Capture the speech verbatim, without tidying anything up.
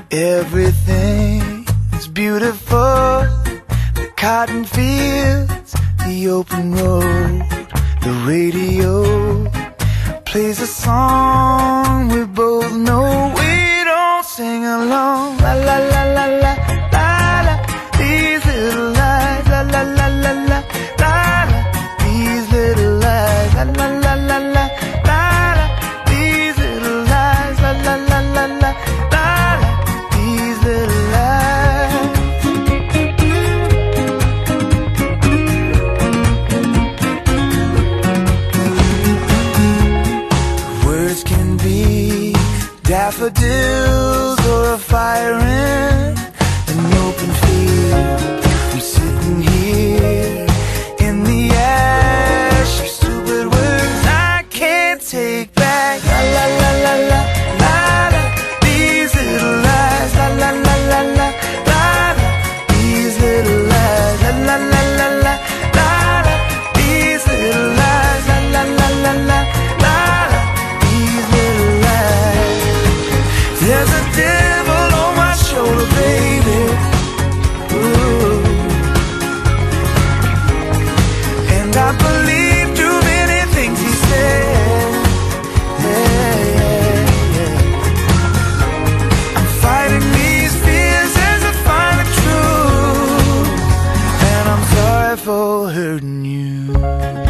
Everything is beautiful. The cotton fields, the open road. The radio plays a song we both know. We don't sing along. La la la la la la la. These little lies. La la la la la la la. These little lies. La la la la la la la. These little lies. La la la la la la la. These little lies. Words can be daffodils or a fire in an open field. I'm sitting here in the ash of stupid words I can't take back. La la la la la la la. These little lies. La la la la la la la. These little lies. La la la la la la la. These little lies. La la la la la la la. These little lies. There's a devil on my shoulder, baby. Ooh. And I believe too many things he said. Yeah, yeah, yeah. I'm fighting these fears as I find the truth, and I'm sorry for hurting you.